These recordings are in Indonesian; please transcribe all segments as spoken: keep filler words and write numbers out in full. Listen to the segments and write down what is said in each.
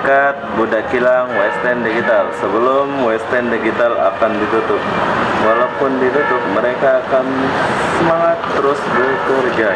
dekat Budak Kilang Western Digital. Sebelum Western Digital akan ditutup, walaupun ditutup, mereka akan semangat terus bekerja.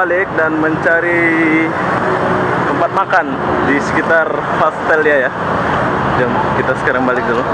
balik dan mencari tempat makan di sekitar hostelnya ya. Jom kita sekarang balik dulu.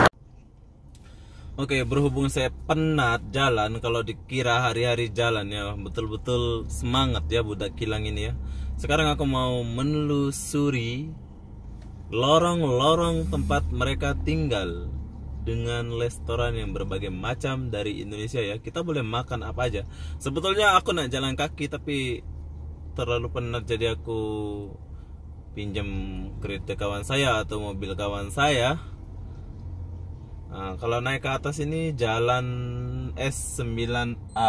Oke, berhubung saya penat jalan, kalau dikira hari-hari jalan ya, betul-betul semangat ya budak kilang ini ya. Sekarang aku mau menelusuri lorong-lorong tempat mereka tinggal dengan restoran yang berbagai macam dari Indonesia ya. Kita boleh makan apa aja. Sebetulnya aku nak jalan kaki tapi terlalu penat, jadi aku pinjam kereta kawan saya atau mobil kawan saya. Nah, kalau naik ke atas ini jalan S sembilan A.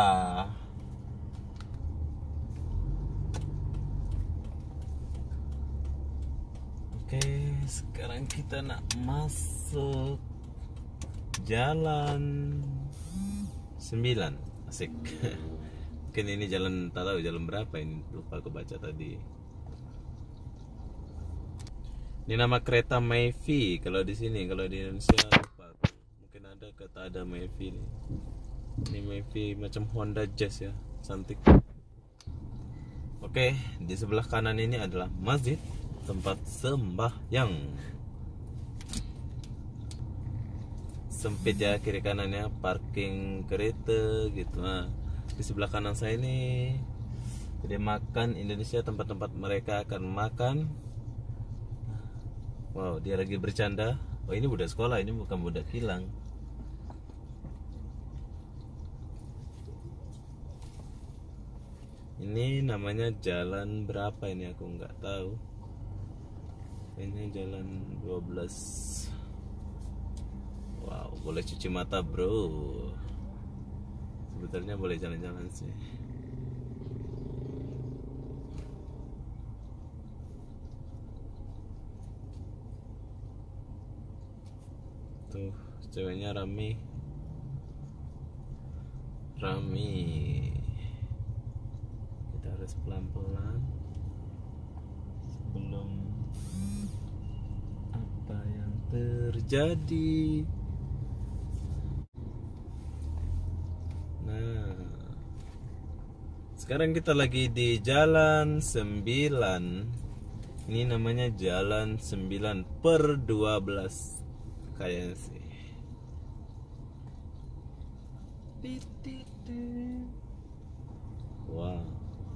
Oke, sekarang kita nak masuk jalan sembilan. Asik. Mungkin ini jalan, tak tahu jalan berapa ini, lupa aku baca tadi. Ini nama kereta Mayfi kalau di sini, kalau di Indonesia lupa. Mungkin ada kata ada Mayfi nih. Ini Mayfi macam Honda Jazz ya, cantik. Oke, di sebelah kanan ini adalah masjid, tempat sembahyang. Sempit ya kiri kanannya, parking kereta gitu. Nah, di sebelah kanan saya ini kedai makan Indonesia, tempat-tempat mereka akan makan. Wow, dia lagi bercanda. Oh, ini budak sekolah, ini bukan budak kilang. Ini namanya jalan berapa ini, aku nggak tahu. Ini jalan dua belas. Wow, boleh cuci mata bro. Sebetulnya boleh jalan-jalan sih. Tuh, ceweknya rame. Rame. Kita harus pelan-pelan sebelum apa yang terjadi. Nah, sekarang kita lagi di jalan sembilan. Ini namanya jalan sembilan per dua belas kayaknya sih. Wow,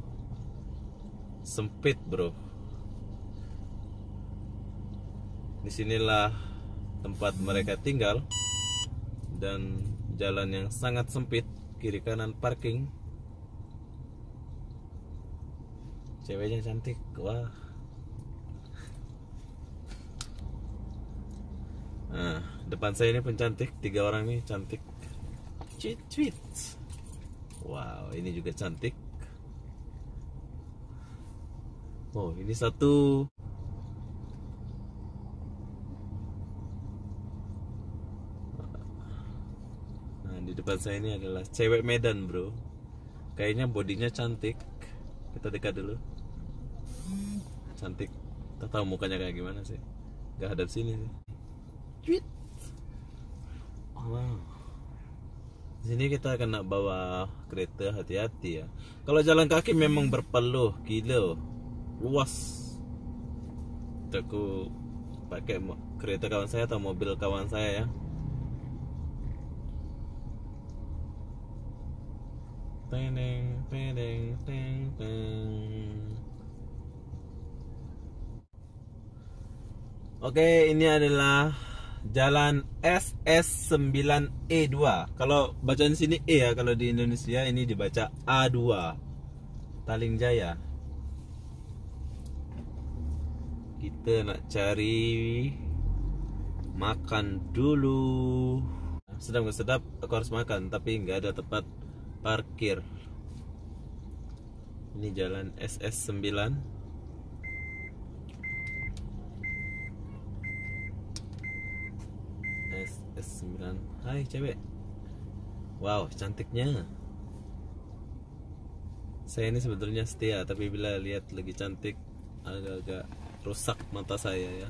sempit bro. Disinilah tempat mereka tinggal dan jalan yang sangat sempit, kiri kanan parking. Ceweknya cantik, wah. Nah, depan saya ini pun cantik, tiga orang nih cantik. Tweet tweet. Wow, ini juga cantik. Oh, ini satu. Nah, di depan saya ini adalah cewek Medan, bro. Kayaknya bodinya cantik. Kita dekat dulu. Cantik. Tak tahu mukanya kayak gimana sih. Gak hadap sini sih. Tweet. Wow. Di sini kita akan nak bawa kereta, hati-hati ya. Kalau jalan kaki memang berpeluh, gila, luas. Aku pakai kereta kawan saya atau mobil kawan saya ya. Teng teng teng teng. Oke, ini adalah jalan S S sembilan E dua. Kalau bacaan sini E ya, kalau di Indonesia ini dibaca A dua. Taling Jaya. Kita nak cari makan dulu. Sedap gak sedap, aku harus makan, tapi nggak ada tempat parkir. Ini jalan S S sembilan. S S sembilan. Hai cewek. Wow, cantiknya. Saya ini sebetulnya setia, tapi bila lihat lagi cantik agak-agak rusak mata saya ya.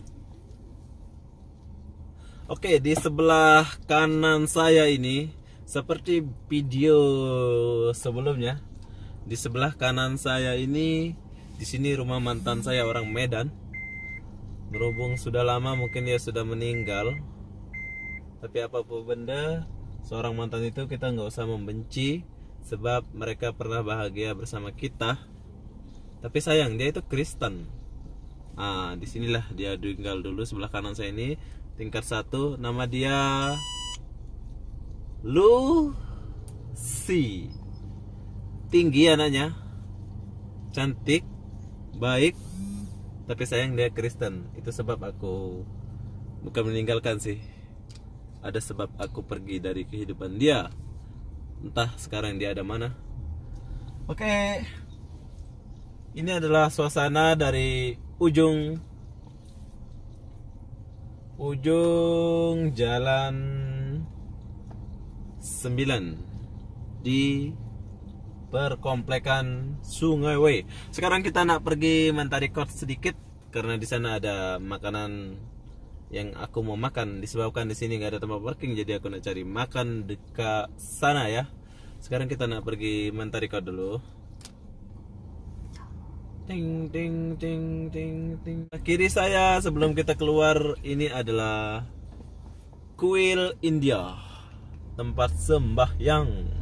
Oke, di sebelah kanan saya ini seperti video sebelumnya Di sebelah kanan saya ini, di sini rumah mantan saya orang Medan. Berhubung sudah lama mungkin dia sudah meninggal. Tapi apapun benda, seorang mantan itu kita nggak usah membenci, sebab mereka pernah bahagia bersama kita. Tapi sayang dia itu Kristen. Ah, disinilah dia tinggal dulu sebelah kanan saya ini, tingkat satu. Nama dia Lucy. Tinggi anaknya, cantik, baik. Tapi sayang dia Kristen. Itu sebab aku bukan meninggalkan sih. Ada sebab aku pergi dari kehidupan dia. Entah sekarang dia ada mana. Oke. Ini adalah suasana dari ujung ujung jalan sembilan di perkomplekan Sungai Way. Sekarang kita nak pergi mentarikot sedikit karena di sana ada makanan yang aku mau makan. Disebabkan di sini nggak ada tempat parking, jadi aku nak cari makan dekat sana ya. Sekarang kita nak pergi mentarikot dulu. Ting ting ting ting ting. Kiri saya sebelum kita keluar ini adalah kuil India, tempat sembahyang.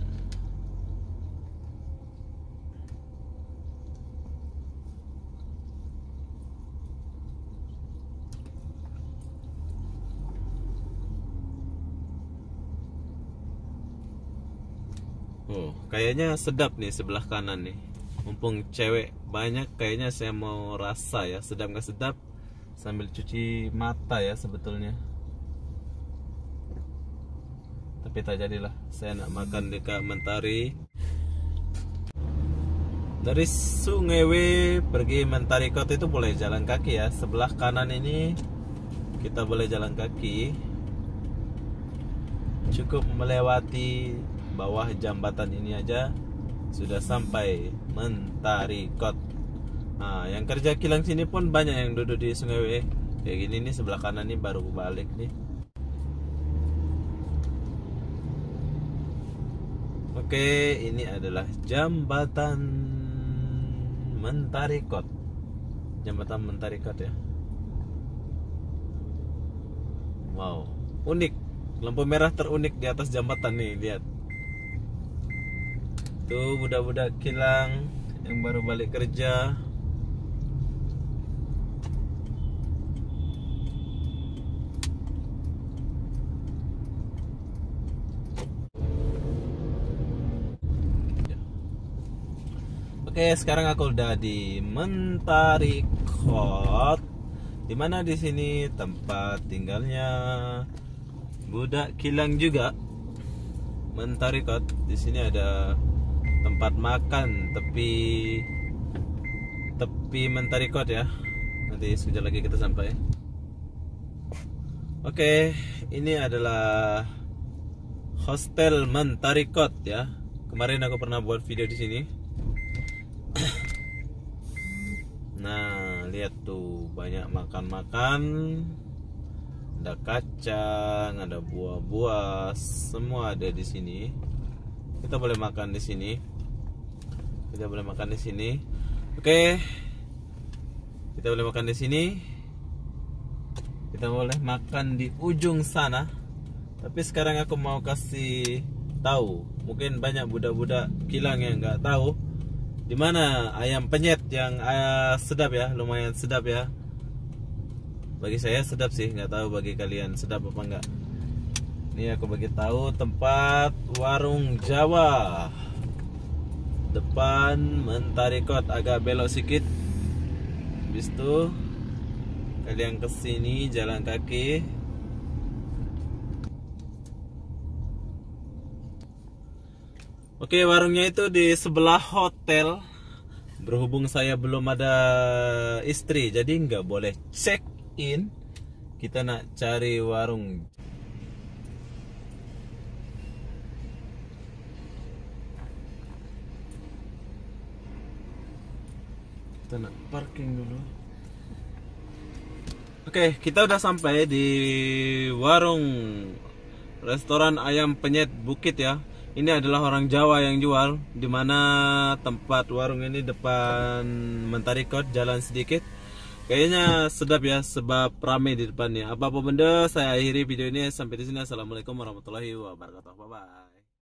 Oh, kayaknya sedap nih sebelah kanan nih. Mumpung cewek banyak, kayaknya saya mau rasa ya, sedap nggak sedap sambil cuci mata ya sebetulnya. Tapi tak jadilah, saya nak makan dekat Mentari. Dari Sungai W pergi Mentarikot itu boleh jalan kaki ya. Sebelah kanan ini kita boleh jalan kaki. Cukup melewati bawah jambatan ini aja sudah sampai Mentarikot. Nah, yang kerja kilang sini pun banyak yang duduk di Sungai W. Kayak gini nih, sebelah kanan nih baru balik nih. Oke, ini adalah jambatan Mentarikot. Jambatan Mentarikot ya. Wow, unik. Lampu merah terunik di atas jambatan nih, lihat. Tuh budak-budak kilang yang baru balik kerja. Oke, sekarang aku udah di Mentarikot, dimana di sini tempat tinggalnya budak kilang juga. Mentarikot, di sini ada tempat makan tepi tepi Mentarikot ya. Nanti sekejap lagi kita sampai. Oke, ini adalah hostel Mentarikot ya. Kemarin aku pernah buat video di sini. Nah, lihat tuh, banyak makan-makan. Ada kacang, ada buah-buah, semua ada di sini. Kita boleh makan di sini. Kita boleh makan di sini. Oke. Kita boleh makan di sini. Kita boleh makan di ujung sana. Tapi sekarang aku mau kasih tahu, mungkin banyak budak-budak kilang yang nggak tahu di mana ayam penyet yang uh, sedap ya, lumayan sedap ya. Bagi saya sedap sih, nggak tahu bagi kalian sedap apa enggak. Ini aku bagi tahu tempat warung Jawa depan Mentarikot, agak belok sedikit. Habis itu kalian kesini jalan kaki. Oke, warungnya itu di sebelah hotel. Berhubung saya belum ada istri, jadi nggak boleh check in. Kita nak cari warung. Kita nak parking dulu. Oke, kita udah sampai di warung restoran ayam penyet Bukit ya. Ini adalah orang Jawa yang jual, dimana tempat warung ini depan Mentari Court, jalan sedikit. Kayaknya sedap ya, sebab rame di depannya. Apa-apa benda, saya akhiri video ini sampai di sini. Assalamualaikum warahmatullahi wabarakatuh. Bye bye.